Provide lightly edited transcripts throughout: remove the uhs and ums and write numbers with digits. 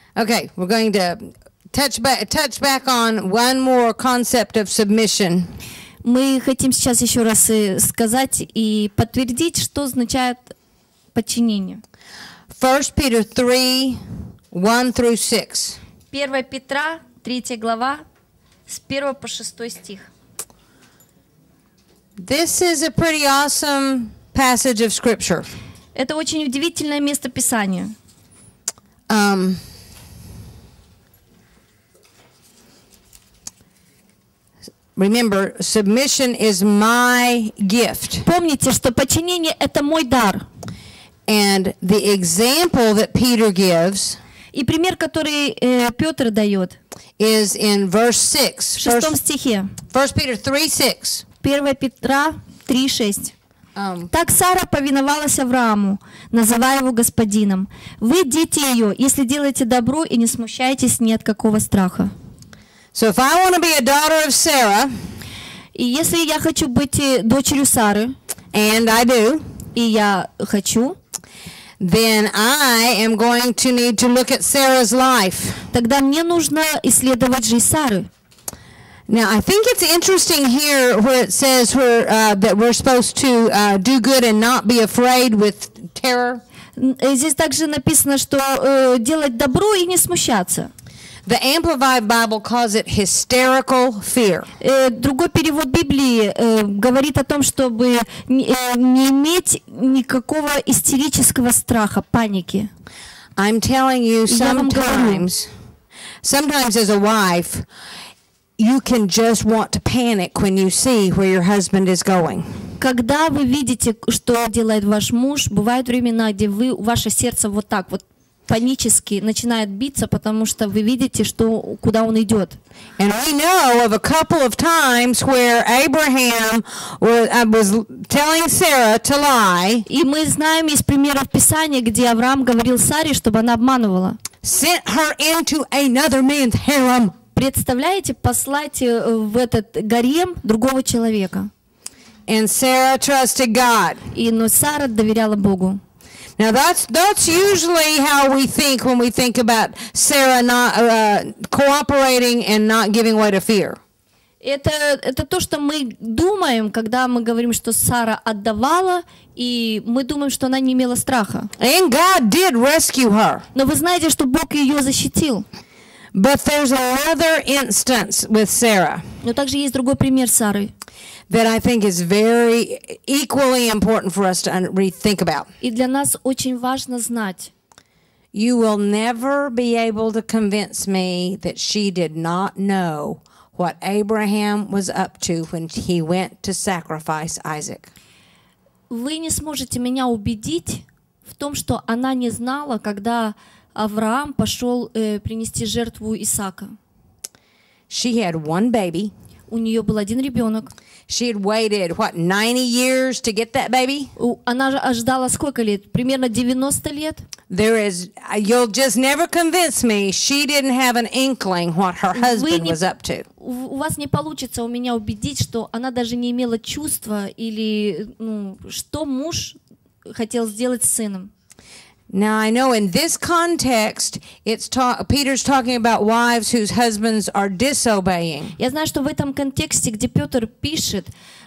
Okay, we're going to touch back on one more concept of submission. Мы хотим сейчас еще раз сказать и подтвердить, что означает подчинение. 1 Peter 3, 1 through 6. 1 Петра, 3 глава, с 1 по 6 стих. This is a pretty awesome passage of Scripture. Это очень удивительное место Писания. Remember, submission is my gift. Помните, что подчинение — это мой дар. And the example that Peter gives И пример, который Петр дает, is in verse 6. в 6 стихе. 1 Peter 3:6. 1 Петра 3:6. Так Сара повиновалась Аврааму, называя его господином. Вы дети ее, если делаете добро и не смущаетесь ни от какого страха. So if I want to be a daughter of Sarah, И если я хочу быть дочерью Сары, and I do, и я хочу, then I am going to need to look at Sarah's life. тогда мне нужно исследовать жизнь Сары. Now, I think it's interesting here where it says that we're supposed to do good and not be afraid with terror. Здесь также написано, что делать добро и не смущаться. The Amplified Bible calls it hysterical fear. Другой перевод Библии говорит о том, чтобы не иметь никакого истерического страха, паники. I'm telling you, sometimes as a wife, you can just want to panic when you see where your husband is going. Когда вы видите, что делает ваш муж, бывают времена, где ваше сердце вот так вот панически начинает биться, потому что вы видите, что куда он идет. And we know of a couple of times where Abraham was telling Sarah to lie. И мы знаем из примеров Писания, где Авраам говорил Саре, чтобы она обманывала. Sent her into another man's harem. Представляете, послать в этот гарем другого человека. And Sarah trusted God. Но Сара доверяла Богу. Now that's usually how we think when we think about Sarah not cooperating and not giving way to fear. Это то, что мы думаем, когда мы говорим, что Сара отдавала, и мы думаем, что она не имела страха. And God did rescue her. Но вы знаете, что Бог ее защитил. But there's another instance with Sarah. Но также есть другой пример Сары. That I think is very equally important for us to rethink about. И для нас очень важно знать. You will never be able to convince me that she did not know what Abraham was up to when he went to sacrifice Isaac. Вы не сможете меня убедить в том, что она не знала, когда Авраам пошел принести жертву Исаака. She had one baby. У нее был один ребенок. She had waited, 90 years to get that baby? Она ждала сколько лет? Примерно 90 лет. You'll just never convince me she didn't have an inkling what her husband was up to. У вас не получится у меня убедить, что она даже не имела чувства или что муж хотел сделать с сыном. Now I know in this context, Peter's talking about wives whose husbands are disobeying. Я знаю, что в этом контексте, где Петр пишет,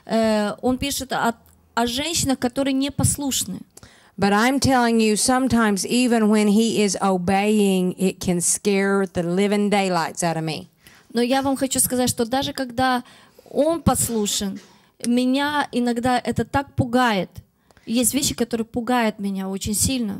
он пишет о женщинах, которые непослушны. But I'm telling you, sometimes even when he is obeying, it can scare the living daylights out of me. Но я вам хочу сказать, что даже когда он послушен, меня иногда это так пугает. Есть вещи, которые пугают меня очень сильно.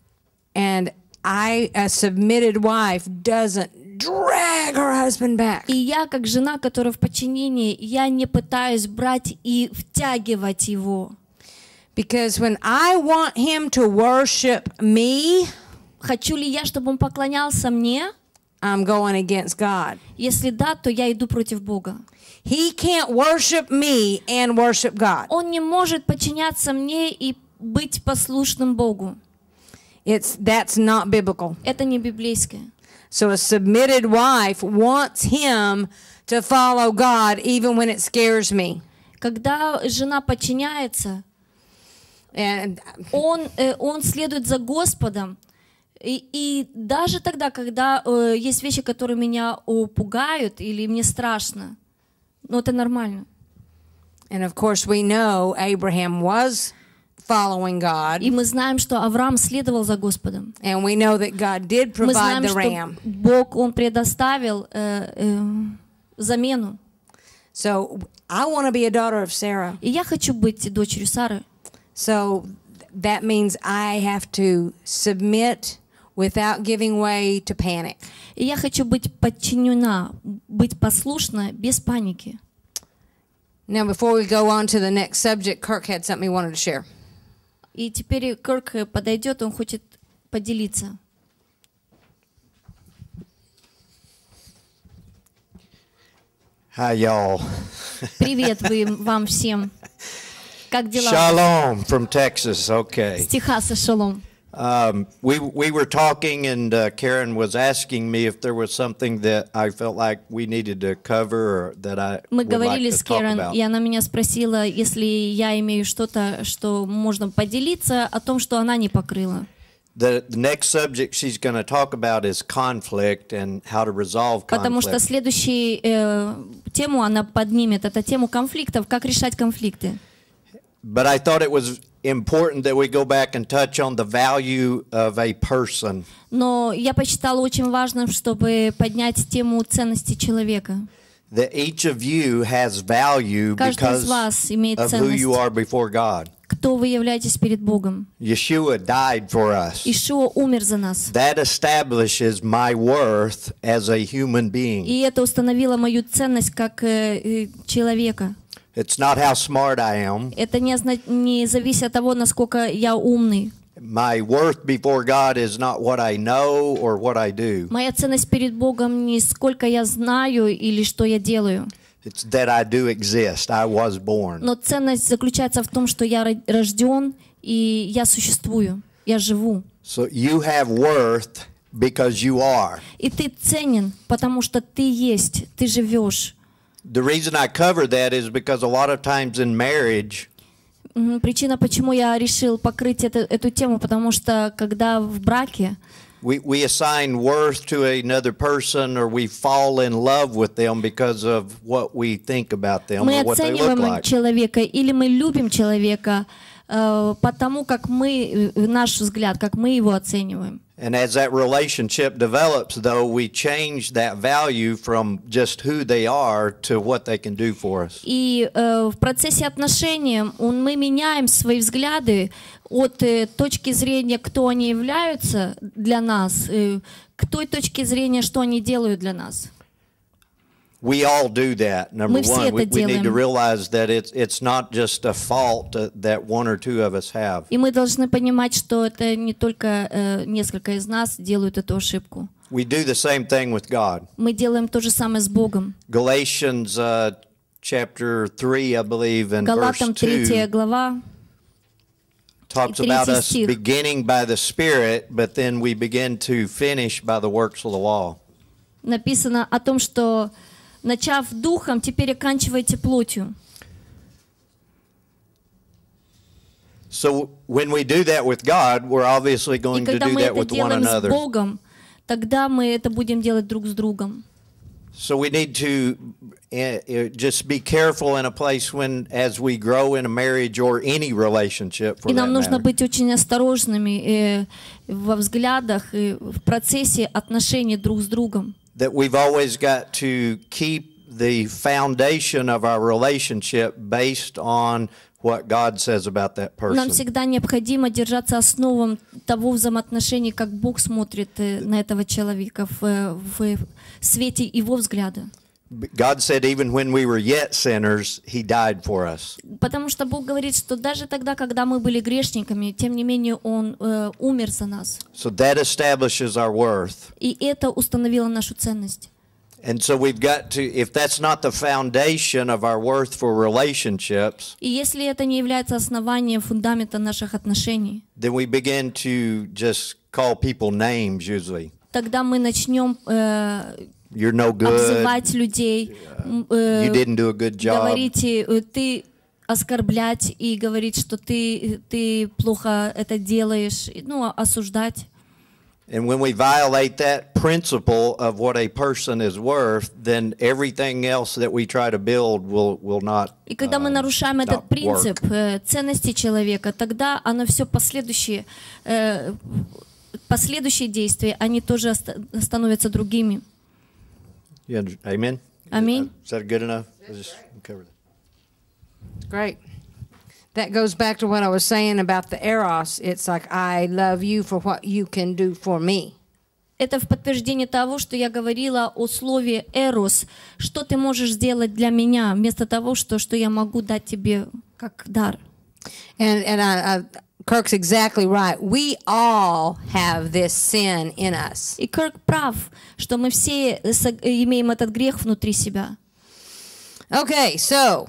And a submitted wife, doesn't drag her husband back. И я, как жена, которая в подчинении, я не пытаюсь брать и втягивать его. Because when I want him to worship me, хочу ли я, чтобы он поклонялся мне? I'm going against God. Если да, то я иду против Бога. He can't worship me and worship God. Он не может подчиняться мне и быть послушным Богу. That's not biblical. Это не библейское. So a submitted wife wants him to follow God even when it scares me. Когда жена подчиняется, он следует за Господом, И даже тогда, когда есть вещи, которые меня пугают или мне страшно, но это нормально. And of course, we know Abraham was following God. И мы знаем, что Авраам следовал за Господом. And we know that God did Мы provide знаем, the что ram. Бог, Он предоставил замену. So I want to be a daughter of Sarah. И я хочу быть дочерью Сары. So that means I have to submit without giving way to panic. И я хочу быть подчинена, быть послушна без паники. Now, before we go on to the next subject, Kirk had something he wanted to share. И теперь Кирк подойдет, он хочет поделиться. Hi, y'all. Привет вам всем. Как дела? Shalom from Texas. Okay. С Техаса, шалом. We were talking, and Karen was asking me if there was something that I felt like we needed to cover or that I Мы would говорили like с to talk Кэрон, about. и она меня спросила, если я имею что-то, что можно поделиться, о том, что она не покрыла. The next subject she's going to talk about is conflict and how to resolve Потому что conflict. следующую тему она поднимет, это тему конфликтов, как решать конфликты. But I thought it was important that we go back and touch on the value of a person. Но я посчитала очень важным, чтобы поднять тему ценности человека. That each of you has value Каждый из because вас имеет of who you ценность. are before God. Кто вы являетесь перед Богом? Yeshua died for us. Ишуа умер за нас. That establishes my worth as a human being. И это установило мою ценность как человека. It's not how smart I am. Это не зависит от того, насколько я умный. My worth before God is not what I know or what I do. Моя ценность перед Богом не сколько я знаю или что я делаю. It's that I do exist. I was born. Но ценность заключается в том, что я рожден и я существую, я живу. So you have worth because you are. И ты ценен, потому что ты есть, ты живешь. The reason I cover that is because a lot of times in marriage, Причина, почему я решил покрыть эту тему, потому что когда в браке we assign worth to another person or we fall in love with them because of what we think about them мы or what they look оцениваем like. человека или мы любим человека потому, как наш взгляд, как мы его оцениваем. And as that relationship develops, though, we change that value from just who they are to what they can do for us. И в процессе отношений мы меняем свои взгляды от точки зрения, кто они являются для нас, к той точке зрения, что они делают для нас. We all do that. Number Мы все one, we это need to делаем. realize that it's not just a fault that one or two of us have. И мы должны понимать, что это не только несколько из нас делают эту ошибку. We do the same thing with God. Мы делаем то же самое с Богом. Galatians chapter 3, I believe, and verse Галатам 3 2 глава. talks и about 3 us стих. beginning by the Spirit, but then we begin to finish by the works of the law. Написано о том, что начав духом, теперь оканчивайте плотью. So when we do that with God, we're obviously И going to когда do мы that это with one делаем с another. Богом, тогда мы это будем делать друг с другом. So we need to just be careful in a place when, as we grow in a marriage or any relationship for И that нам нужно matter. быть очень осторожными во взглядах, в процессе отношений друг с другом. That we've always got to keep the foundation of our relationship based on what God says about that Нам person. всегда необходимо держаться основам того взаимоотношения, как Бог смотрит на этого человека в свете его взгляда. God said even when we were yet sinners, He died for us. Потому что Бог говорит, что даже тогда, когда мы были грешниками, тем не менее Он умер за нас. So that establishes our worth. И это установило нашу ценность. And so we've got to, if that's not the foundation of our worth for relationships, И если это не является основанием фундамента наших отношений, then we begin to just call people names usually. тогда мы начнем You're no good. обзывать людей, You didn't do a good job. говорить, ты оскорблять и говорить, что ты плохо это делаешь, ну, осуждать. And when we violate that principle of what a person is worth, then everything else that we try to build will not И когда мы нарушаем этот not принцип work. Ценности человека, тогда оно все последующие действия, они тоже становятся другими. Amen? Аминь. Is that good enough? I'll just cover that. Great. That goes back to what I was saying about the eros. It's like, I love you for what you can do for me. Это в подтверждение того, что я говорила о слове «эрос», что ты можешь сделать для меня, вместо того, что я могу дать тебе как дар. And Kirk's exactly right. We all have this sin in us. И Кирк прав, что мы все имеем этот грех внутри себя. Okay, so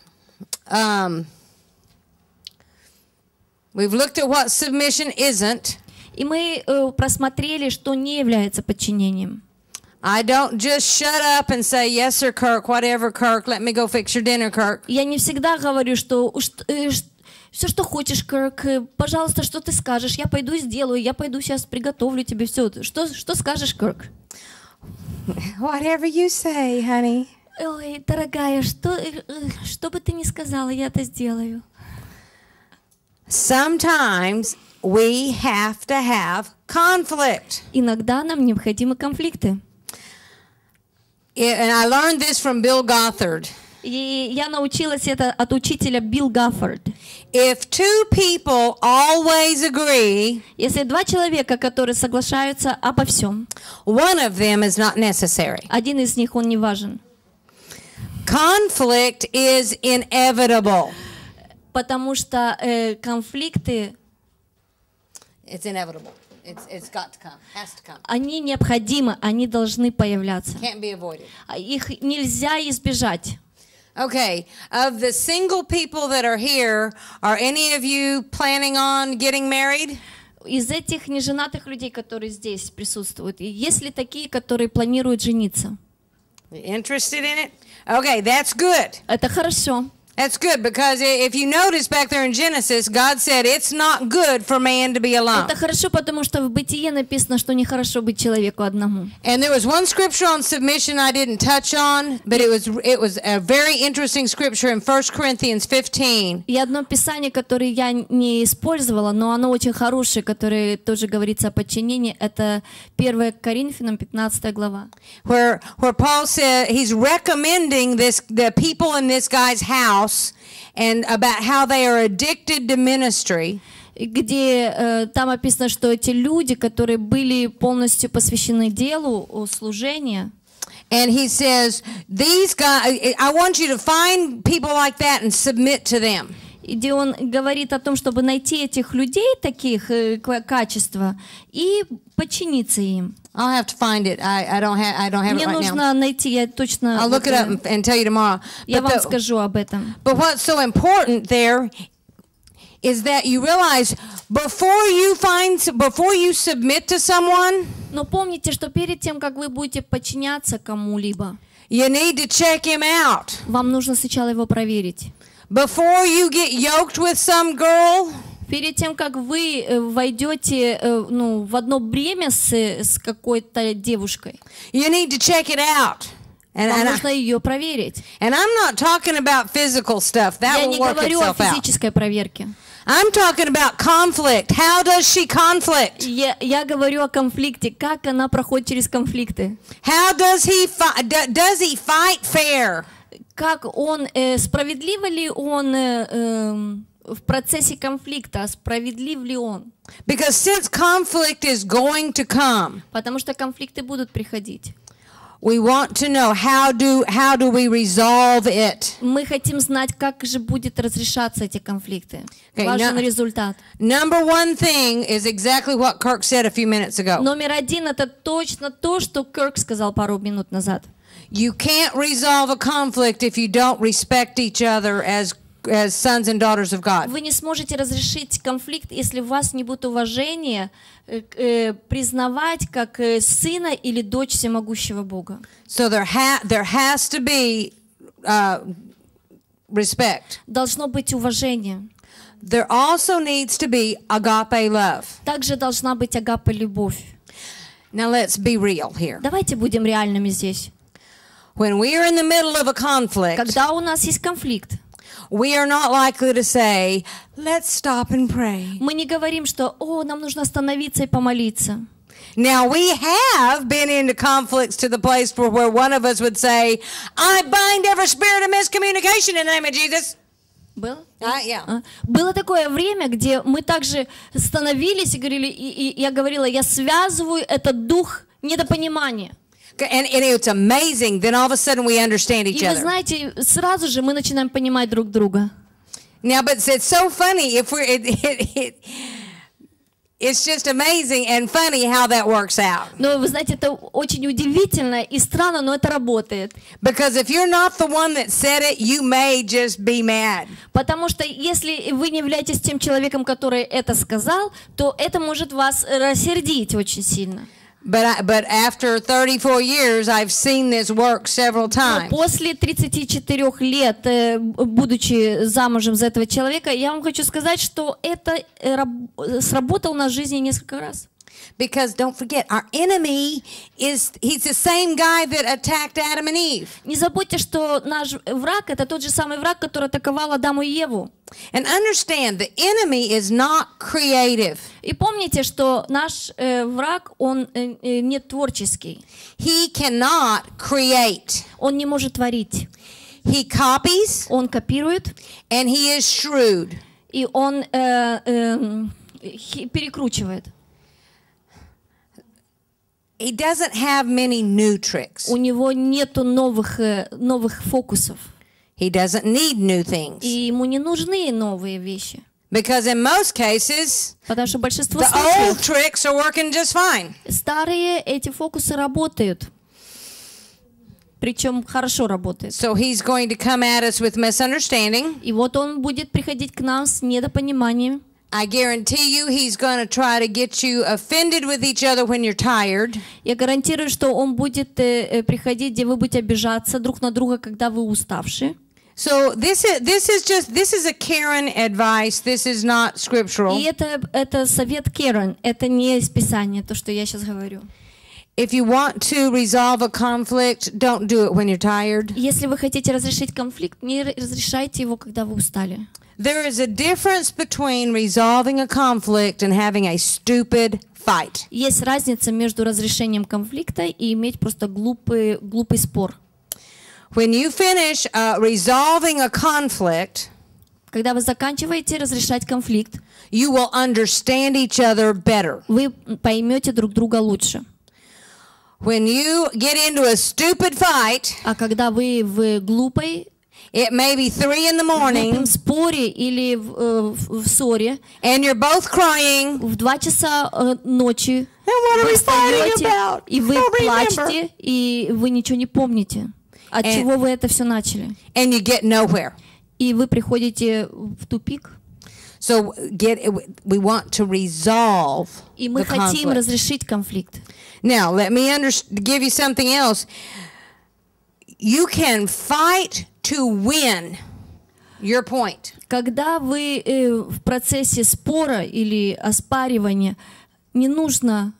we've looked at what submission isn't. И мы просмотрели, что не является подчинением. I don't just shut up and say, yes, sir, Kirk, whatever, Kirk, let me go fix your dinner, Kirk. Я не всегда говорю, что все, что хочешь, Кирк, пожалуйста, что ты скажешь, я пойду сделаю, я пойду сейчас приготовлю тебе все. Что скажешь, Кирк? Whatever you say, honey. Ой, дорогая, что бы ты ни сказала, я это сделаю. Sometimes we have to have conflict. Иногда нам необходимы конфликты. And I learned this from Bill Gothard. И я научилась это от учителя Билл Гаффорд. If two people always agree, Если два человека, которые соглашаются обо всем, one of them is not necessary. один из них, он не важен. Conflict is inevitable. Потому что конфликты, It's inevitable. It's got to come. Has to come. они необходимы, они должны появляться. Can't be avoided. Их нельзя избежать. Okay, of the single people that are here, are any of you planning on getting married? Из этих неженатых людей, которые здесь присутствуют, есть ли такие, которые планируют жениться? Interested in it? Okay, that's good. Это хорошо. That's good, because if you notice back there in Genesis, God said it's not good for man to be alone. Это хорошо, потому что в Бытие написано, что нехорошо быть человеку одному. And there was one scripture on submission I didn't touch on, but it was a very interesting scripture in 1 Corinthians 15. И одно писание, которое я не использовала, но оно очень хорошее, которое тоже говорится о подчинении, это 1 Коринфянам 15 глава. Where Paul said he's recommending the people in this guy's house and about how they are addicted to ministry. Где там описано, что эти люди, которые были полностью посвящены делу служения, and he says, these guys, I want you to find people like that and submit to them. где он говорит о том, чтобы найти этих людей, таких качества, и подчиниться им. I'll have to find it. I don't have Мне it right нужно now. найти, я точно... I'll look it up and tell you tomorrow. Я вам скажу об этом. But what's so important there is that you realize before you submit to someone, Но помните, что перед тем, как вы будете подчиняться кому-либо, you need to check him out. вам нужно сначала его проверить. Before you get yoked with some girl, Перед тем, как вы войдете в одно бремя с какой-то девушкой, you need to check it out. вам нужно ее проверить. And I'm not talking about physical stuff. That Я will не work говорю о itself out. физической проверке. I'm talking about conflict. How does she conflict? Я говорю о конфликте, как она проходит через конфликты. How does he does he fight fair? Как он, справедливо ли он в процессе конфликта, справедлив ли он? Because since conflict is going to come, Потому что конфликты будут приходить. we want to know how do we resolve it? Мы хотим знать, как же будет разрешаться эти конфликты. Okay, Важен результат. Number one thing is exactly what Kirk said a few minutes ago. Номер один — это точно то, что Кирк сказал пару минут назад. You can't resolve a conflict if you don't respect each other as sons and daughters of God. Вы не сможете разрешить конфликт, если у вас не будет уважения признавать как сына или дочь всемогущего Бога. So there has to be respect. Должно быть уважение. There also needs to be agape love. Также должна быть агапа любовь. Now let's be real here. Давайте будем реальными здесь. When we are in the middle of a conflict, Когда у нас есть конфликт, we are not likely to say, let's stop and pray. мы не говорим, что нам нужно остановиться и помолиться. Now, we have been into conflicts to the place where one of us would say, I bind every spirit of miscommunication in the name of Jesus. Было? Yeah. Было такое время, где мы также становились и говорили, и я говорила, я связываю этот дух недопонимания. And it's amazing. Then all of a sudden we understand each И вы other. знаете, сразу же мы начинаем понимать друг друга. Now, but it's so funny if it's just amazing and funny how that works out. Но вы знаете, это очень удивительно и странно, но это работает. Because if you're not the one that said it, you may just be mad. Потому что если вы не являетесь тем человеком, который это сказал, то это может вас рассердить очень сильно. But after 34 years, I've seen this work several times. Но после 34 лет, будучи замужем за этого человека, я вам хочу сказать, что это сработало на жизни несколько раз. Because don't forget, our enemy he's the same guy that attacked Adam and Eve. Не забудьте, что наш враг — это тот же самый враг, который атаковал Адаму и Еву. And understand, the enemy is not creative. И помните, что наш враг, он не творческий. He cannot create. Он не может творить. He copies. Он копирует. And he is shrewd. И он перекручивает. He doesn't have many new tricks. У него нету новых фокусов. He doesn't need new things. И ему не нужны новые вещи. Because in most cases, Потому что большинство the old случаев tricks are working just fine. старые эти фокусы работают. Причем хорошо работают. So he's going to come at us with misunderstanding. И вот он будет приходить к нам с недопониманием. I guarantee you he's going to try to get you offended with each other when you're tired. Я гарантирую, что он будет приходить, где вы будете обижаться друг на друга, когда вы уставшие. So this is a Karen advice. This is not scriptural. И это совет Керен, это не из Писания, то, что я сейчас говорю. If you want to resolve a conflict, don't do it when you're tired. Если вы хотите разрешить конфликт, не разрешайте его, когда вы устали. There is a difference between resolving a conflict and having a stupid fight. Есть разница между разрешением конфликта и иметь просто глупый спор. When you finish resolving a conflict, когда вы заканчиваете разрешать конфликт, you will understand each other better. Вы поймете друг друга лучше. When you get into a stupid fight, а когда вы в глупой it may be 3 in the morning, в споре или в ссоре, and you're both crying, в 2 часа ночи, вы встаете, и вы плачете, и вы ничего не помните, от чего вы это все начали. And you get nowhere. И вы приходите в тупик. So we want to resolve и мы хотим разрешить конфликт. Now, let me give you something else. You can fight to win your point. Когда вы в процессе спора или оспаривания, не нужно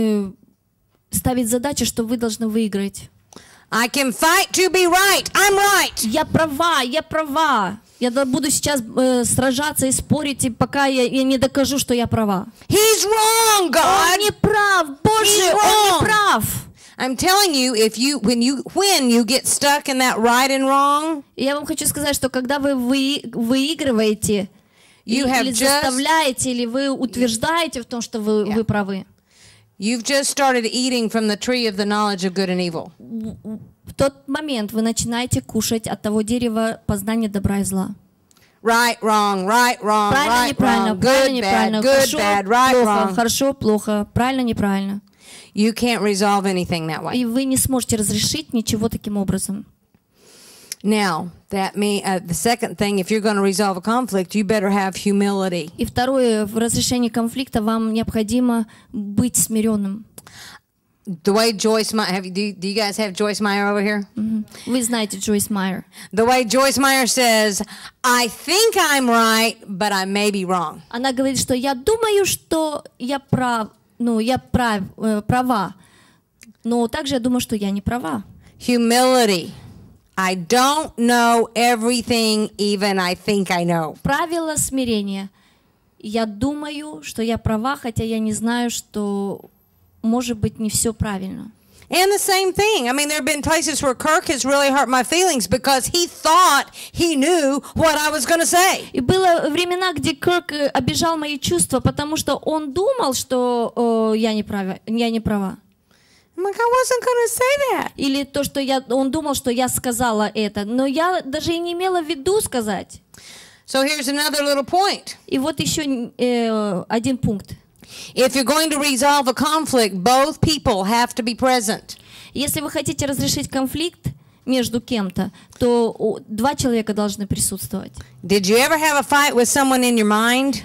ставить задачу, что вы должны выиграть. I can fight to be right. I'm right. Я права. Я буду сейчас сражаться и спорить, пока я не докажу, что я права. He's wrong, God. Он не прав, Боже, он не прав. I'm telling you, when you get stuck in that right and wrong, я вам хочу сказать, что когда вы выигрываете, или заставляете, или вы утверждаете в том, что вы правы. You've just started eating from the tree of the knowledge of good and evil. В тот момент вы начинаете кушать от того дерева познания добра и зла. Right, wrong, right, wrong, right, wrong, good, bad, good, bad, right, wrong. Хорошо, плохо, правильно, неправильно. You can't resolve anything that way. И вы не сможете разрешить ничего таким образом. Now, the second thing, if you're going to resolve a conflict, you better have humility. И второе, в разрешении конфликта вам необходимо быть смиренным. The way Joyce Meyer, do you guys have Joyce Meyer over here? Вы знаете Джойс Майер. The way Joyce Meyer says, I think I'm right, but I may be wrong. Она говорит, что я думаю, что я прав, ну, я права. Но также я думаю, что я не права. Humility. I don't know everything, even I think I know. Правило смирения. Я думаю, что я права, хотя я не знаю, что, может быть, не все правильно. And the same thing. I mean, there have been places where Kirk has really hurt my feelings because he thought he knew what I was going to say. И было времена, где Кирк обижал мои чувства, потому что он думал, что я не права. I'm like, I wasn't going to say that. Или то, что он думал, что я сказала это, но я даже и не имела в виду сказать. So here's another little point. И вот еще один пункт. If you're going to resolve a conflict, both people have to be present. Если вы хотите разрешить конфликт между кем-то, то два человека должны присутствовать. Did you ever have a fight with someone in your mind?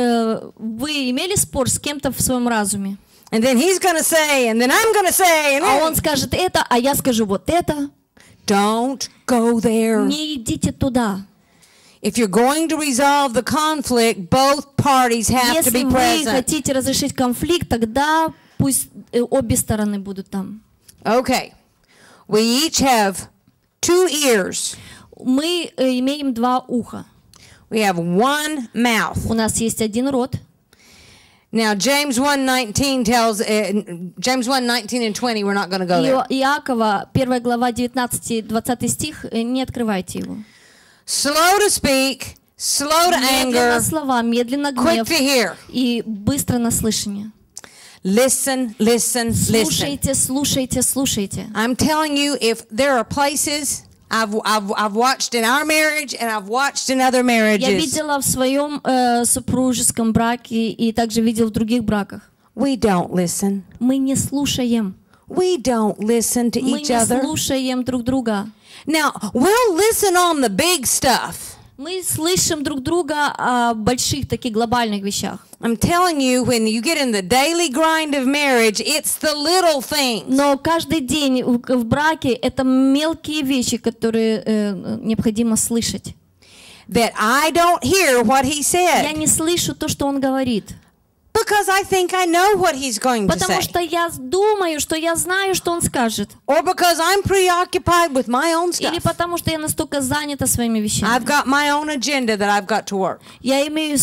Вы имели спор с кем-то в своем разуме? And then he's going to say, and then I'm going to say, and А then... он скажет это, а я скажу вот это. Don't go there. Не идите туда. If you're going to resolve the conflict, both parties have to Если be вы present. хотите разрешить конфликт, тогда пусть обе стороны будут там. Okay. We each have 2 ears. Мы имеем два уха. We have 1 mouth. У нас есть один рот. Now, James 1:19 tells, James 1:19 and 20, we're not going to go there. Иакова, 1 глава, 19-20 стих, не открывайте его. Slow to speak, slow to Медленно anger, слова, медленно quick гнев to hear. и быстро на слышание. Listen, listen, listen. Слушайте, слушайте, слушайте. I'm telling you, if there are places I've watched in our marriage and I've watched in other Я marriages, видела в своем супружеском браке и также видела в других браках. we don't listen. Мы не слушаем. We don't listen to Мы each не other. слушаем друг друга. Now, we'll listen on the big stuff. Мы слышим друг друга о больших таких глобальных вещах. I'm telling you, when you get in the daily grind of marriage, it's the little things. Но каждый день в браке это мелкие вещи, которые необходимо слышать. That I don't hear what he Я said не слышу то, что он говорит. because I think I know what he's going to Потому say. что я думаю, что я знаю, что он скажет. Or because I'm preoccupied with my own Или stuff. потому что я настолько занята своими вещами. I've got my own agenda that I've got to work. Я имею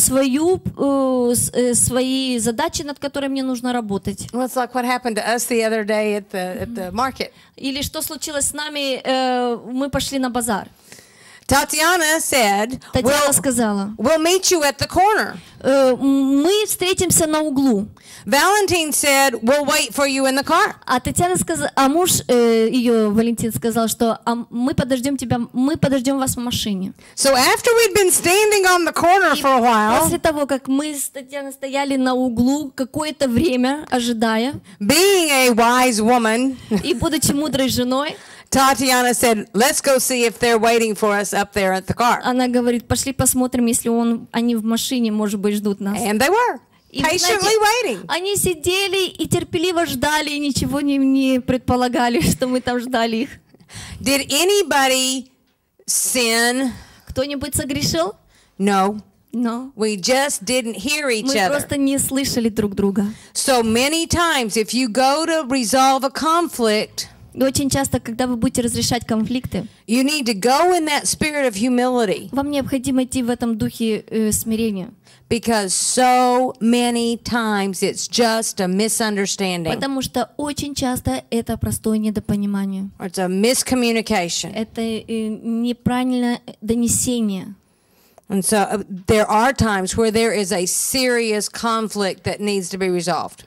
свои задачи, над которыми мне нужно работать. Well, it's like what happened to us the other day at the market. Или что случилось с нами, мы пошли на базар. Tatiana said, Татьяна сказала, we'll meet you at the corner. мы встретимся на углу. Valentine said, we'll wait for you in the car. А Татьяна сказала, а муж ее, Валентин, сказал, что мы подождем вас в машине. So after we'd been standing on the corner for a while, После того, как мы с Татьяной стояли на углу какое-то время, ожидая, being a wise woman, и будучи мудрой женой, Tatiana said, let's go see if they're waiting for us up there at the car. она говорит, пошли посмотрим, если они в машине, может быть, ждут нас. And they were, И вы patiently знаете, waiting. они сидели и терпеливо ждали, и ничего не предполагали, что мы там ждали их. Did anybody sin? Кто-нибудь согрешил? No. No. We just didn't hear each Мы other. просто не слышали друг друга. So many times, if you go to resolve a conflict, И очень часто, когда вы будете разрешать конфликты, you need to go in that spirit of humility, вам необходимо идти в этом духе смирения. because so many times it's just a misunderstanding. Потому что очень часто это простое недопонимание. Or it's a miscommunication. Это неправильное донесение. And so there are times where there is a serious conflict that needs to be resolved.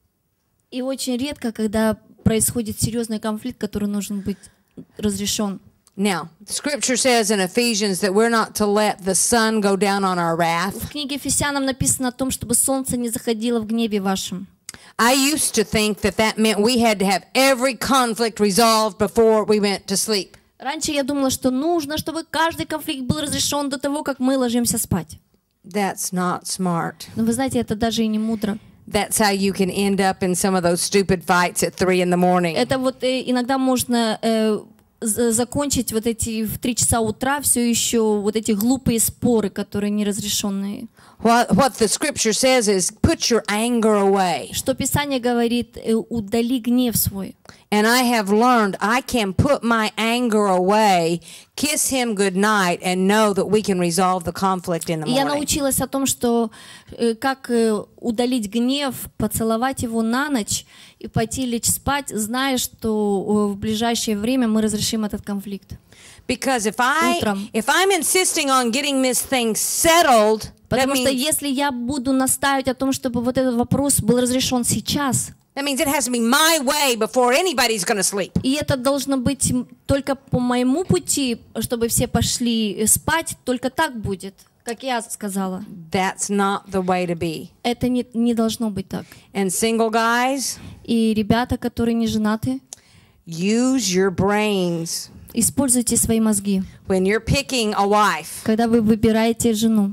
И очень редко, когда происходит серьезный конфликт, который должен быть разрешен. Now, the scripture says in Ephesians that we're not to let the sun go down on our wrath. В книге Ефесянам написано о том, чтобы солнце не заходило в гневе вашем. I used to think that meant we had to have every conflict resolved before we went to sleep. Раньше я думала, что нужно, чтобы каждый конфликт был разрешен до того, как мы ложимся спать. That's not smart. Но вы знаете, это даже и не мудро. That's how you can end up in some of those stupid fights at 3 in the morning. Это вот иногда можно закончить вот эти в 3 часа утра все еще вот эти глупые споры, которые неразрешенные. What the scripture says is, put your anger away. Что Писание говорит, удали гнев свой. And I have learned I can put my anger away, kiss him goodnight, and know that we can resolve the conflict in the И я morning. научилась о том, что как удалить гнев, поцеловать его на ночь и пойти лечь спать, зная, что в ближайшее время мы разрешим этот конфликт. Because if Утром. I'm insisting on getting this thing settled, that Потому что means если я буду настаивать о том, чтобы вот этот вопрос был разрешен сейчас, it has to be my way before anybody's going to sleep. и это должно быть только по моему пути, чтобы все пошли спать, только так будет, как я сказала. That's not the way to be. Это не должно быть так. And single guys, И ребята, которые не женаты, use your brains используйте свои мозги, when you're picking a wife. когда вы выбираете жену.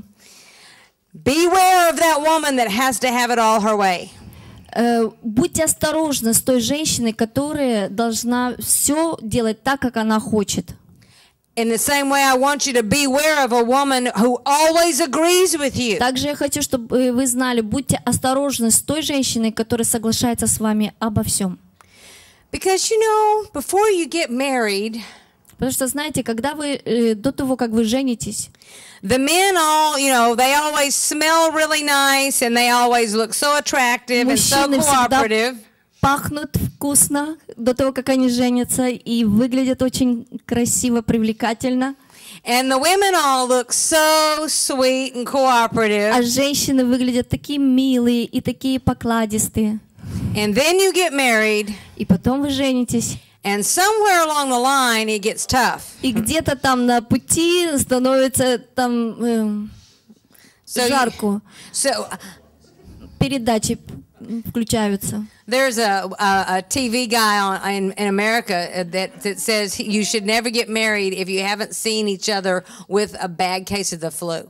Beware of that woman that has to have it all her way. Будьте осторожны с той женщиной, которая должна все делать так, как она хочет. In the same way, I want you to beware of a woman who always agrees with you. Также я хочу, чтобы вы знали, будьте осторожны с той женщиной, которая соглашается с вами обо всем. Because, before you get married, Потому что, знаете, когда вы, до того, как вы женитесь, the men all, they always smell really nice and they always look so attractive and so мужчины всегда cooperative. пахнут вкусно до того, как они женятся, и выглядят очень красиво, привлекательно. And the women all look so sweet and cooperative. А женщины выглядят такие милые и такие покладистые. And then you get married, И потом вы женитесь. and somewhere along the line it gets tough. И где-то там на пути становится там жарко. So Передачи включаются. there's a TV guy in America that says you should never get married if you haven't seen each other with a bad case of the flu.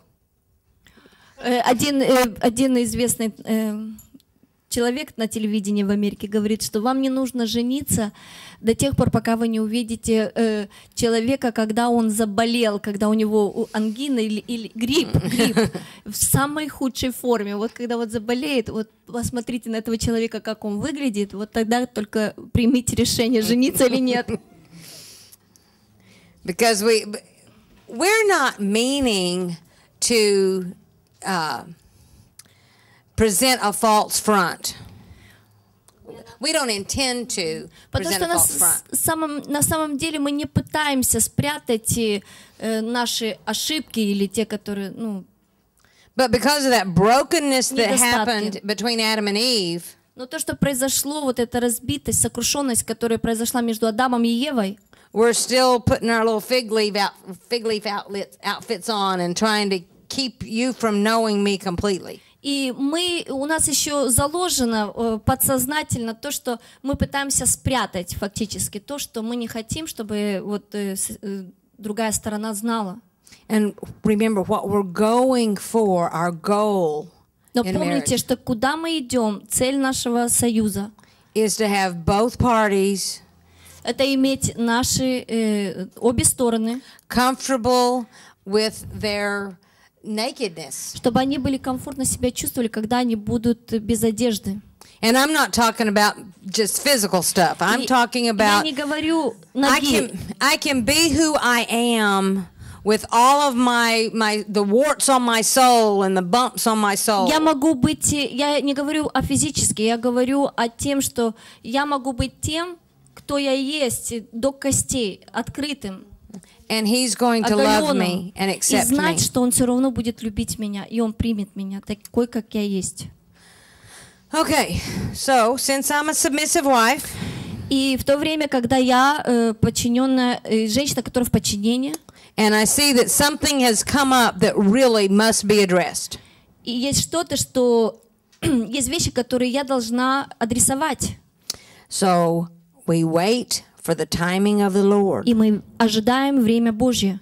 Один известный человек на телевидении в Америке говорит, что вам не нужно жениться до тех пор, пока вы не увидите человека, когда он заболел, когда у него ангина или грипп в самой худшей форме. Вот когда вот заболеет, вот посмотрите на этого человека, как он выглядит, вот тогда только примите решение, жениться или нет. Because we're not meaning to present a false front. We don't intend to Потому present что a false front. на самом деле мы не пытаемся спрятать наши ошибки или те, которые, But because of that brokenness that Недостатки. happened between Adam and Eve, но то, что произошло, вот эта разбитость, сокрушенность, которая произошла между Адамом и Евой, we're still putting our little fig leaf outfits on and trying to keep you from knowing me completely. и у нас еще заложено подсознательно то, что мы пытаемся спрятать фактически, то, что мы не хотим, чтобы другая сторона знала. And remember what we're going for, our goal Но in помните, marriage что куда мы идем, цель нашего союза, is to have both parties это иметь наши обе стороны, comfortable with their nakedness. чтобы они были комфортно себя чувствовали, когда они будут без одежды. And I'm not talking about just physical stuff. I'm И talking я about не говорю ноги. I can be who I am with all of the warts on my soul and the bumps on my soul. Я могу быть, я не говорю о физически, я говорю о тем, что я могу быть тем, кто я есть, до костей, открытым, And he's going to love оголенным, me and и accept знать, me. что он все равно будет любить меня, и он примет меня такой, как я есть. Okay, so since I'm a submissive wife, И в то время, когда я подчиненная, женщина, которая в подчинении, and I see that something has come up that really must be addressed, и есть что-то, что есть вещи, которые я должна адресовать, so we wait for the timing of the Lord. и мы ожидаем время Божье.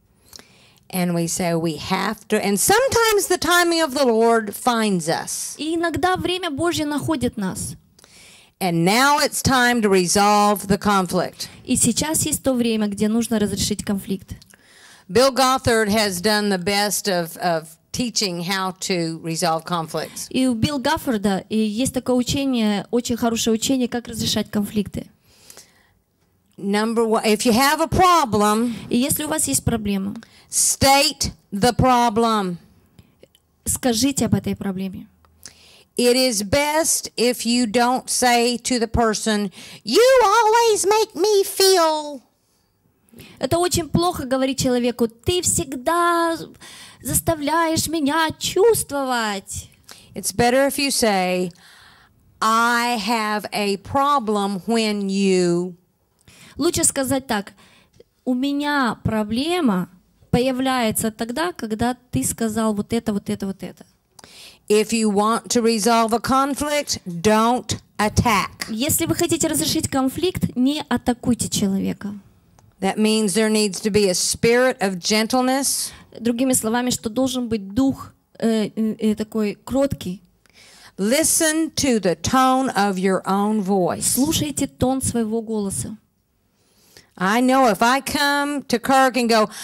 And we say we have to, and sometimes the timing of the Lord finds us. И иногда время Божье находит нас. And now it's time to resolve the conflict. И сейчас есть то время, где нужно разрешить конфликт. Bill Gothard has done the best of teaching how to resolve conflicts. И у Билла Гаффорда есть такое учение, очень хорошее учение, как разрешать конфликты. Number one, if you have a problem, И если у вас есть проблема, state the problem. скажите об этой проблеме. It is best if you don't say to the person, "You always make me feel." Это очень плохо говорить человеку: ты всегда заставляешь меня чувствовать. It's better if you say, "I have a problem when you." Лучше сказать так: у меня проблема появляется тогда, когда ты сказал вот это, вот это, вот это. If you want to resolve a conflict, don't attack. Если вы хотите разрешить конфликт, не атакуйте человека. That means there needs to be a spirit of gentleness. Другими словами, что должен быть дух такой кроткий. Listen to the tone of your own voice. Слушайте тон своего голоса. I know if I come to Kirk and go,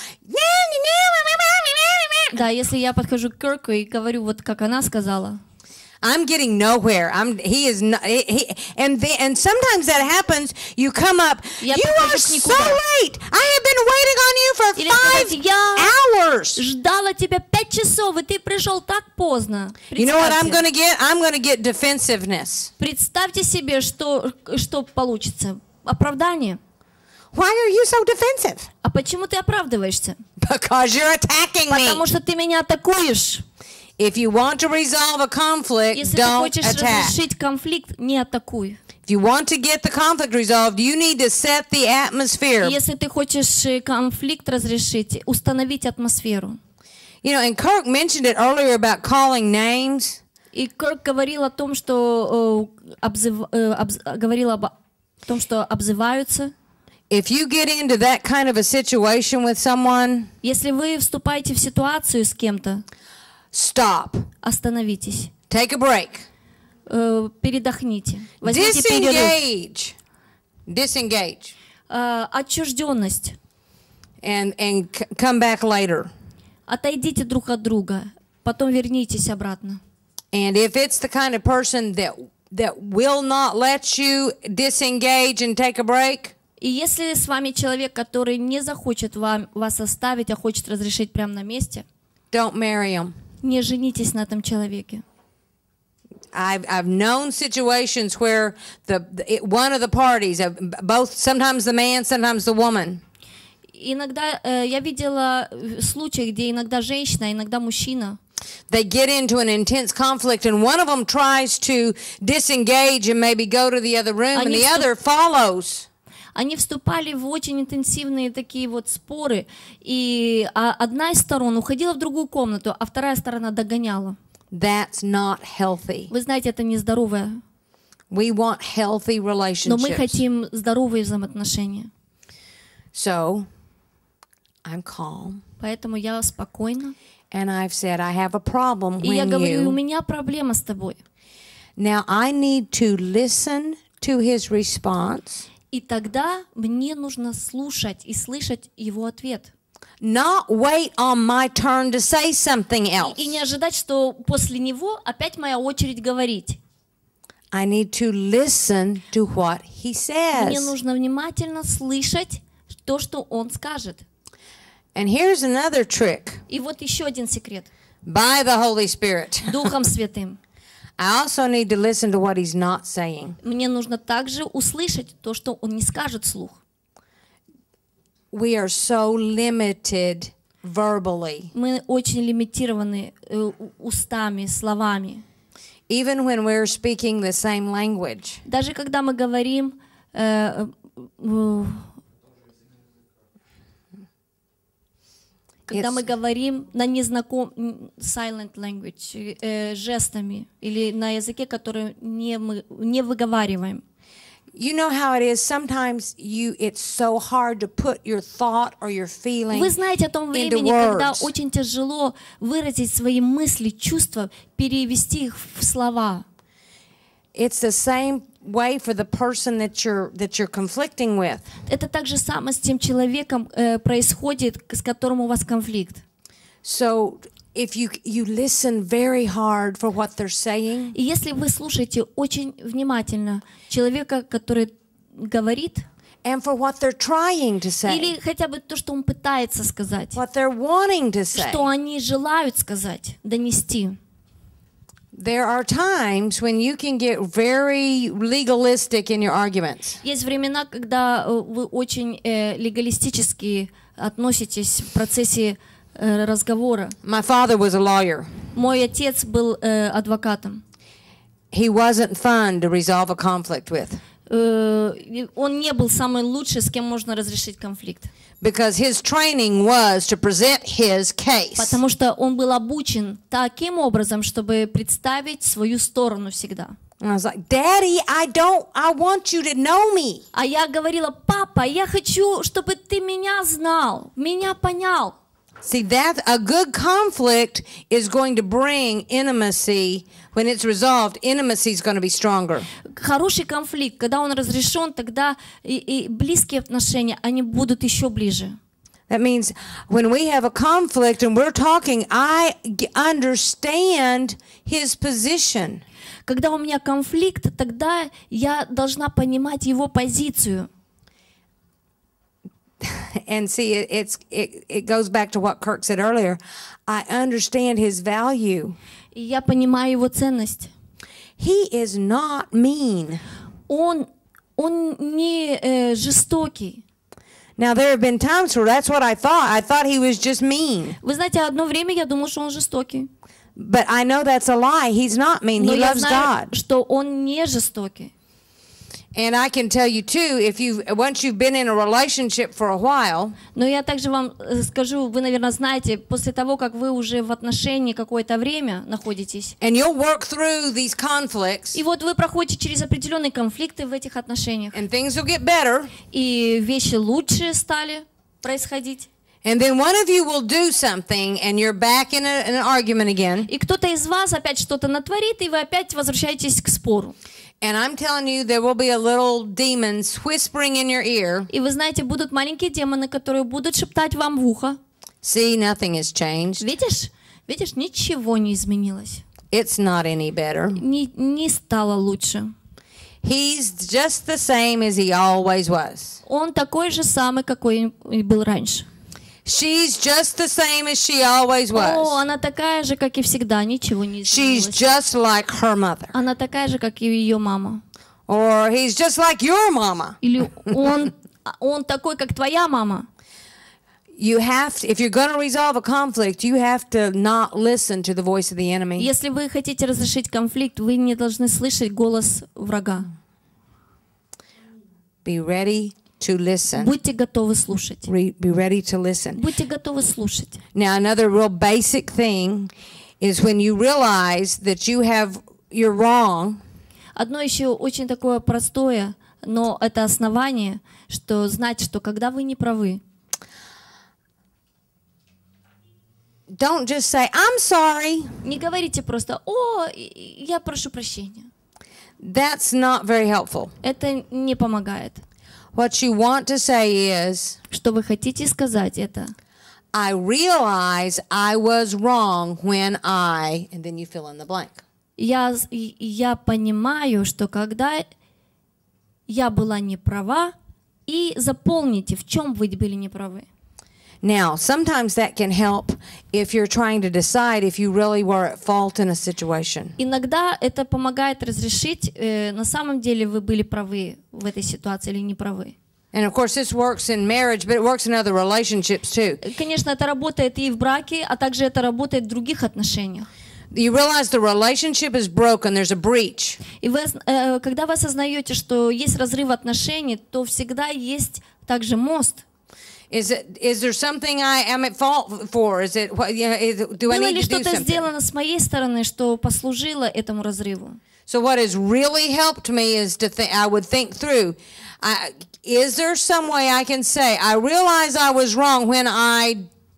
Да, если я подхожу к Кирку и говорю вот как она сказала, I'm getting nowhere. He is not, and sometimes that happens. You come up. Я You are подхожу к so никуда. late. I have been waiting on you for Или сказать: 5 я hours. ждала тебя 5 часов, и ты пришел так поздно. You know what I'm Представьте. going to get? I'm going to get defensiveness. Представьте себе, что получится. Оправдание. Why are you so defensive? А почему ты оправдываешься? Because you're attacking Потому me. что ты меня атакуешь. If you want to resolve a conflict, Если ты don't хочешь attack. разрешить конфликт, не атакуй. If you want to get the conflict resolved, you need to set the atmosphere. Если ты хочешь конфликт разрешить, установить атмосферу. You know, and Kirk mentioned it earlier about calling names. И Кирк говорил о том, что говорил об том, что обзываются. If you get into that kind of a situation with someone, Если вы вступаете в ситуацию с кем-то, stop. остановитесь, Take a break. передохните, возьмите перерыв. Disengage. Отчужденность. And come back later. Отойдите друг от друга, потом вернитесь обратно. And if it's the kind of person that will not let you disengage and take a break, И если с вами человек, который не захочет вас оставить, а хочет разрешить прямо на месте, don't marry him. не женитесь на этом человеке. I've known situations where one of the parties, both sometimes the man, sometimes the woman, Иногда я видела случаи, где иногда женщина, иногда мужчина, they get into an intense conflict and one of them tries to disengage and maybe go to the other room and the other follows. они вступали в очень интенсивные такие вот споры, и одна из сторон уходила в другую комнату, а вторая сторона догоняла. That's not healthy. Вы знаете, это нездоровое. We want healthy Но мы relationships. хотим здоровые взаимоотношения. So, I'm calm. Поэтому я спокойна. And I've said, I have a problem И я when говорю: у you... меня проблема с тобой. Now, I need to listen to his response. И тогда мне нужно слушать и слышать его ответ. Not wait on my turn to say something else. И не ожидать, что после него опять моя очередь говорить. I need to listen to what he Мне says. нужно внимательно слышать то, что он скажет. And here's another trick. И вот еще один секрет. By the Holy Spirit. Духом Святым. I also need to listen to what he's not saying. Мне нужно также услышать то, что он не скажет вслух. We are so limited verbally. Мы очень лимитированы устами, словами. Even when we're speaking the same language. Даже когда мы говорим когда мы говорим на silent language, жестами, или на языке, который мы не выговариваем. You know how it is. Sometimes it's so hard to put your thought or your feeling Вы знаете о том into времени, когда words. очень тяжело выразить свои мысли, чувства, перевести их в слова. It's the same way for the person that you're conflicting with. Это так же самое с тем человеком происходит, с которым у вас конфликт. So if you listen very hard for what they're saying, И если вы слушаете очень внимательно человека, который говорит, and for what they're trying to say, или хотя бы то, что он пытается сказать, what they're wanting to say. что они желают сказать, донести. There are times when you can get very legalistic in your arguments. Есть времена, когда вы очень легалистически относитесь в процессе разговора. My father was a lawyer. Мой отец был адвокатом. He wasn't fun to resolve a conflict with Он не был самый лучший, с кем можно разрешить конфликт. because his training was to present his case. Потому что он был обучен таким образом, чтобы представить свою сторону всегда. And I was like, Daddy, I want you to know me. А я говорила: папа, я хочу, чтобы ты меня знал, меня понял. See, that a good conflict is going to bring intimacy. When it's resolved, intimacy is going to be stronger. Хороший конфликт, когда он разрешен, тогда и близкие отношения, они будут еще ближе. That means when we have a conflict and we're talking, I understand his position. Когда у меня конфликт, тогда я должна понимать его позицию. And see, it goes back to what Kirk said earlier. I understand his value. И я понимаю его ценность. He is not mean. Он не жестокий. Now, there have been times where that's what I thought. I thought he was just mean. Вы знаете, одно время я думала, что он жестокий. But I know that's a lie. He's not mean. Но He я loves знаю, God. что он не жестокий. And I can tell you too, once you've been in a relationship for a while, Но я также вам скажу, вы, наверное, знаете, после того, как вы уже в отношении какое-то время находитесь, and you'll work through these conflicts, и вот вы проходите через определенные конфликты в этих отношениях, and things will get better, и вещи лучше стали происходить. and then one of you will do something, and you're back in an argument again. И кто-то из вас опять что-то натворит, и вы опять возвращаетесь к спору. And I'm telling you, there will be a little demons whispering in your ear. И вы знаете, будут маленькие демоны, которые будут шептать вам в ухо. See, nothing has changed. Видишь, ничего не изменилось. It's not any better. Не стало лучше. He's just the same as he always was. Он такой же самый, какой и был раньше. She's just the same as she always О, was. она такая же, как и всегда, ничего не She's изменилось. just like her mother. Она такая же, как и ее мама. Or he's just like your mama. Или он такой, как твоя мама. You have to, if you're going to resolve a conflict, you have to not listen to the voice of the enemy. Если вы хотите разрешить конфликт, вы не должны слышать голос врага. Be ready to listen. Будьте готовы слушать. Be ready to listen. Будьте готовы слушать. Now, another real basic thing is when you realize that you're wrong. Одно еще очень такое простое, но это основание, что знать, что когда вы не правы, Don't just say, I'm sorry. не говорите просто: «О, я прошу прощения». That's not very helpful. Это не помогает. What you want to say is, Что вы хотите сказать это? I realize I was wrong when I, and then you fill in the blank. Я понимаю, что когда я была не права, и заполните, в чем вы были неправы. Now, sometimes that can help if you're trying to decide if you really were at fault in a situation. Иногда это помогает разрешить, на самом деле вы были правы в этой ситуации или не правы. And of course, this works in marriage, but it works in other relationships too. Конечно, это работает и в браке, а также это работает в других отношениях. You realize the relationship is broken, there's a breach. И вы, когда вы осознаете, что есть разрыв отношений, то всегда есть также мост. Is there something I am at fault for? Do I Было need ли to do что-то something? сделано с моей стороны, что послужило этому разрыву? So what has really helped me is I would think through, is there some way I can say, I realize I was wrong when I...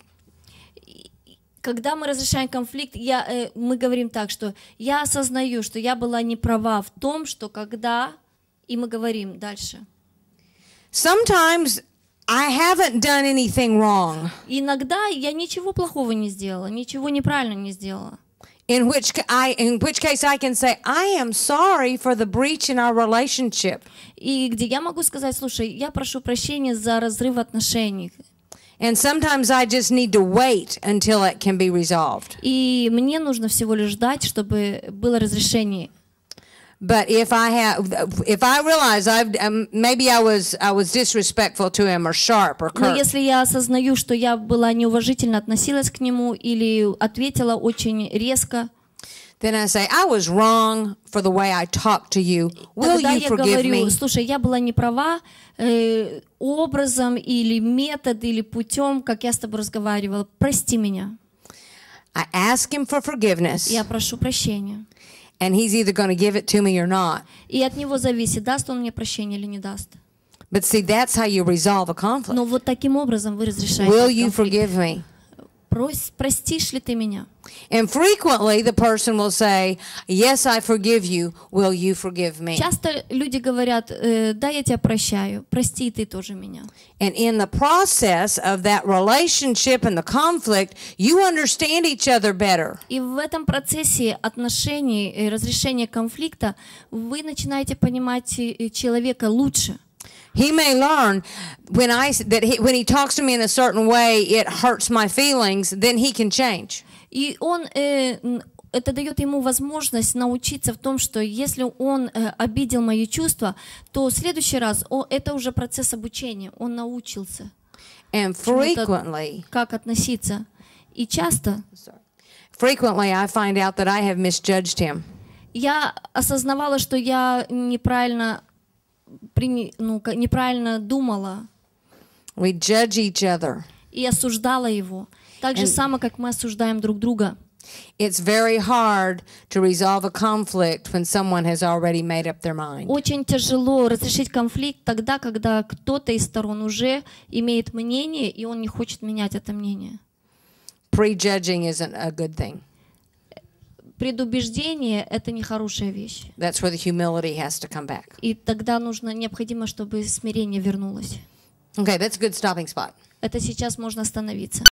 Когда мы разрешаем конфликт, мы говорим так, что я осознаю, что я была не права в том, что когда И мы говорим дальше. Sometimes I haven't done anything wrong, Иногда я ничего плохого не сделала, ничего неправильно не сделала. in which case I can say, I am sorry for the breach in our relationship. И где я могу сказать, слушай, я прошу прощения за разрыв отношений. And sometimes I just need to wait until it can be resolved. И мне нужно всего лишь ждать, чтобы было разрешение. But if I realize maybe I was disrespectful to him or sharp or Но curt, если я осознаю, что я была неуважительно относилась к нему или ответила очень резко, then I say, I was wrong for the way I talked to you. Will тогда you я forgive говорю, me? слушай, я была не права образом или метод или путем, как я с тобой разговаривала. Прости меня. I ask him for forgiveness, Я прошу прощения. and he's either going to give it to me or not. И от него зависит, даст он мне прощение или не даст. But see, that's how you resolve a conflict. Но вот таким образом вы разрешаете Will этот you конфликт. forgive me? Простишь ли ты меня? And frequently the person will say, yes, I forgive you. Will you forgive me? Часто люди говорят, да, я тебя прощаю, прости и ты тоже меня. And in the process of that relationship and the conflict, you understand each other better. И в этом процессе отношений, разрешения конфликта, вы начинаете понимать человека лучше. He may learn when when he talks to me in a certain way, it hurts my feelings, then he can change. И он, это дает ему возможность научиться в том, что если он обидел мои чувства, то в следующий раз это уже процесс обучения, он научился. And frequently Как относиться. И часто I find out that I have misjudged him. я осознавала, что я неправильно думала We judge each other. и осуждала его. Так же само, как мы осуждаем друг друга. It's very hard to resolve a conflict when someone has already made up their mind. Очень тяжело разрешить конфликт тогда, когда кто-то из сторон уже имеет мнение, и он не хочет менять это мнение. Prejudging isn't a good thing. Предубеждение — это нехорошая вещь. That's where the humility has to come back. И тогда необходимо, чтобы смирение вернулось. Okay, that's a good stopping spot. Это сейчас можно остановиться.